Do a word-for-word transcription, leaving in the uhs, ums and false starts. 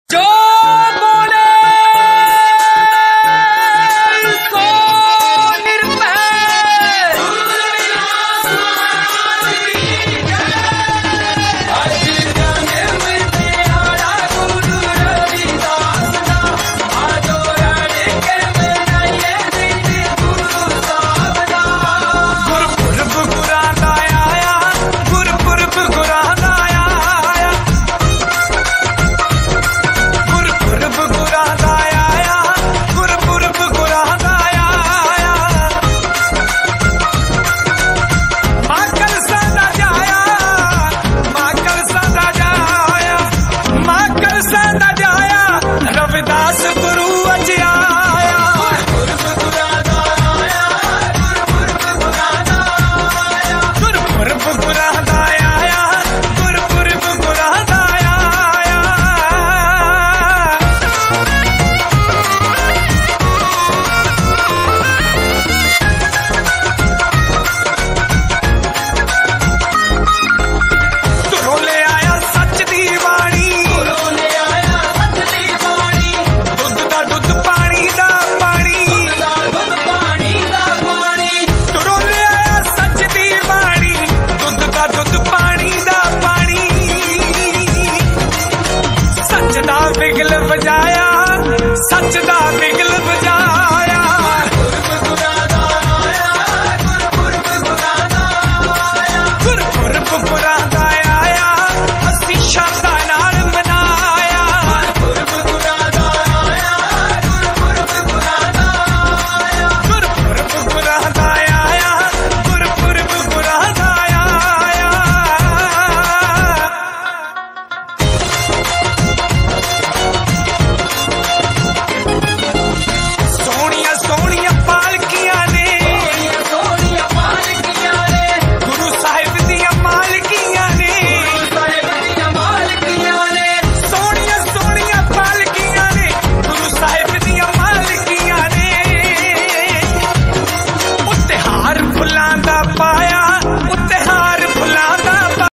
जो बोले सो निर्भय। रविदास गुरु अज आया गुरपुरब गुरां दा आया गुरपुरब गुरां दा आया। तुरों ले आया सच दी वाणी बिगल बजाया सच दा बिगल बजाया।